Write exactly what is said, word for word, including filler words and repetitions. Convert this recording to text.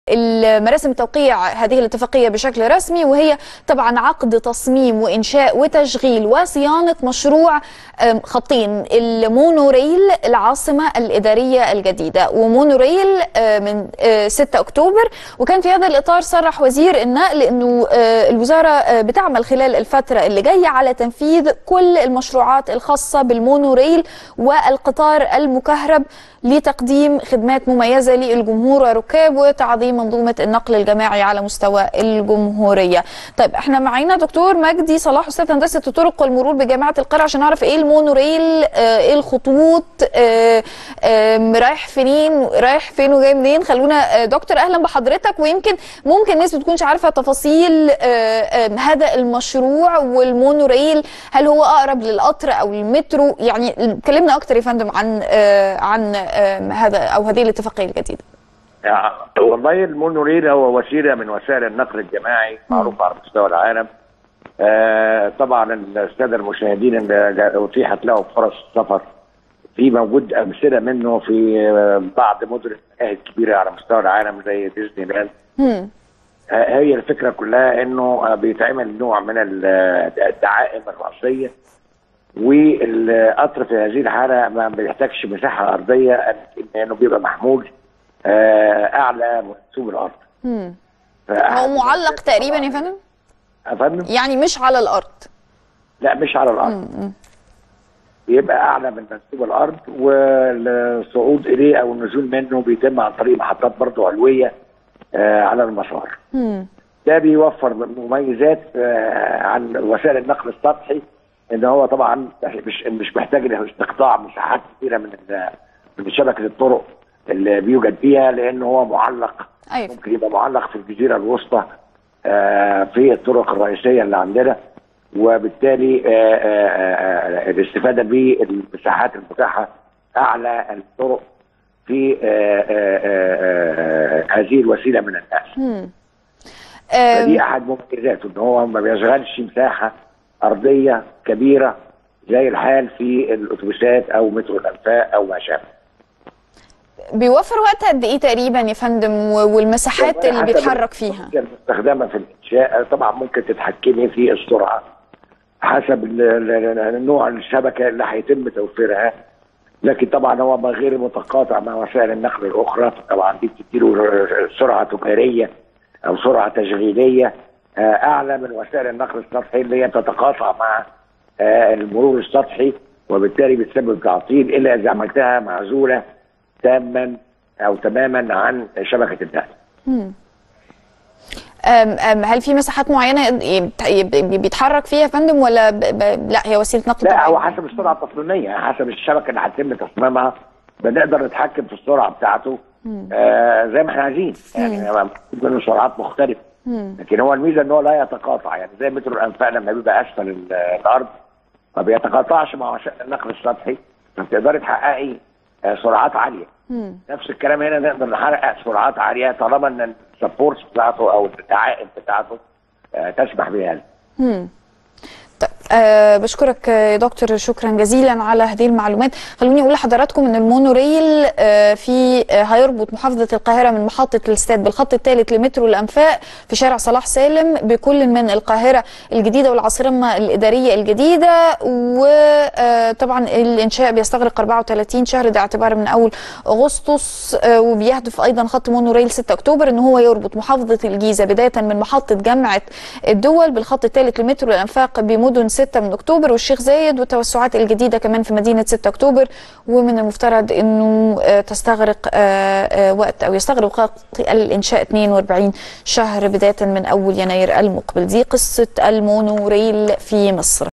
المراسم توقيع هذه الاتفاقية بشكل رسمي، وهي طبعا عقد تصميم وإنشاء وتشغيل وصيانة مشروع خطين المونوريل العاصمة الإدارية الجديدة ومونوريل من ستة أكتوبر. وكان في هذا الإطار صرح وزير النقل أنه الوزارة بتعمل خلال الفترة اللي جاية على تنفيذ كل المشروعات الخاصة بالمونوريل والقطار المكهرب لتقديم خدمات مميزة للجمهور وركاب وتعظيم منظومة النقل الجماعي على مستوى الجمهورية. طيب احنا معانا دكتور مجدي صلاح أستاذ هندسة الطرق والمرور بجامعة القاهرة عشان نعرف ايه المونوريل، ايه الخطوط، اه اه رايح فين رايح فين وجاي منين. خلونا دكتور اهلا بحضرتك. ويمكن ممكن الناس بتكونش عارفة تفاصيل اه اه هذا المشروع والمونوريل، هل هو اقرب للقطر او المترو؟ يعني كلمنا اكتر يا فندم عن اه عن هذا او هذه الاتفاقيه الجديده. والله المونوريل هو وسيله من وسائل النقل الجماعي معروفه على مستوى العالم. آه طبعا الساده المشاهدين اللي اتيحت لهم فرص السفر في موجود امثله منه في بعض مدن الملاهي الكبيره على مستوى العالم زي ديزني لاند. آه هي الفكره كلها انه بيتعمل نوع من الدعائم الرأسيه، والقطر في هذه الحاله ما بيحتاجش مساحه ارضيه لانه بيبقى محمول اعلى منسوب الارض. امم هو معلق تقريبا يا فندم؟ يا فندم يعني مش على الارض؟ لا مش على الارض. مم. بيبقى اعلى من منسوب الارض، والصعود اليه او النزول منه بيتم عن طريق محطات برضه علويه آه على المسار. امم ده بيوفر مميزات آه عن وسائل النقل السطحي، ان هو طبعا مش مش محتاج استقطاع مساحات كثيره من من شبكه الطرق اللي بيوجد فيها، لانه هو معلق. أيوة. ممكن يبقى معلق في الجزيره الوسطى آه في الطرق الرئيسيه اللي عندنا، وبالتالي آه آه الاستفاده بالمساحات المتاحه اعلى الطرق في آه آه آه هذه الوسيله من النقل. فدي احد مميزاته، ان هو ما بيشغلش مساحه ارضيه كبيره زي الحال في الاتوبيسات او مترو الانفاق او ما شابه. بيوفر وقت قد ايه تقريبا يا فندم، والمساحات اللي بيتحرك فيها؟ المستخدمه في الانشاء طبعا ممكن تتحكمي في السرعه حسب نوع الشبكه اللي هيتم توفيرها، لكن طبعا هو غير متقاطع مع وسائل النقل الاخرى. طبعا دي بتديله سرعه تجاريه او سرعه تشغيليه اعلى من وسائل النقل السطحي اللي هي تتقاطع مع المرور السطحي، وبالتالي بتسبب تعطيل الا اذا عملتها معزوله تاما او تماما عن شبكه النقل. امم هل في مساحات معينه بيتحرك فيها يا فندم، ولا ب... ب... لا هي وسيله نقل طبيعية؟ لا، هو حسب السرعه التصميميه، حسب الشبكه اللي هيتم تصميمها بنقدر نتحكم في السرعه بتاعته آه زي ما احنا عايزين، يعني منه سرعات مختلفه. مم. لكن هو الميزه ان هو لا يتقاطع، يعني زي مترو الانفاق لما بيبقى اسفل الارض ما بيتقاطعش مع وسائل النقل السطحي، فبتقدري تحققي آه سرعات عاليه. مم. نفس الكلام هنا، نقدر نحقق سرعات عاليه طالما ان السبورت بتاعته او الدعائم بتاعته آه تسمح بهذا. امم طيب أه بشكرك يا دكتور شكرا جزيلا على هذه المعلومات. خلوني اقول لحضراتكم ان المونوريل أه في أه هيربط محافظه القاهره من محطه الاستاد بالخط الثالث لمترو الانفاق في شارع صلاح سالم بكل من القاهره الجديده والعاصمه الاداريه الجديده. وطبعا الانشاء بيستغرق أربعة وثلاثين شهر، ده اعتبارا من اول اغسطس. أه وبيهدف ايضا خط مونوريل ستة أكتوبر ان هو يربط محافظه الجيزه بدايه من محطه جامعه الدول بالخط الثالث لمترو الانفاق بمدن ستة من أكتوبر والشيخ زايد، والتوسعات الجديدة كمان في مدينة ستة أكتوبر. ومن المفترض أنه تستغرق وقت أو يستغرق وقت الإنشاء اثنين وأربعين شهر بداية من أول يناير المقبل. دي قصة المونوريل في مصر.